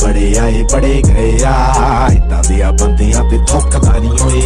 बड़े आए बड़े गए आ, इदां दियां बंदियां ते थुकदा नहीं होया।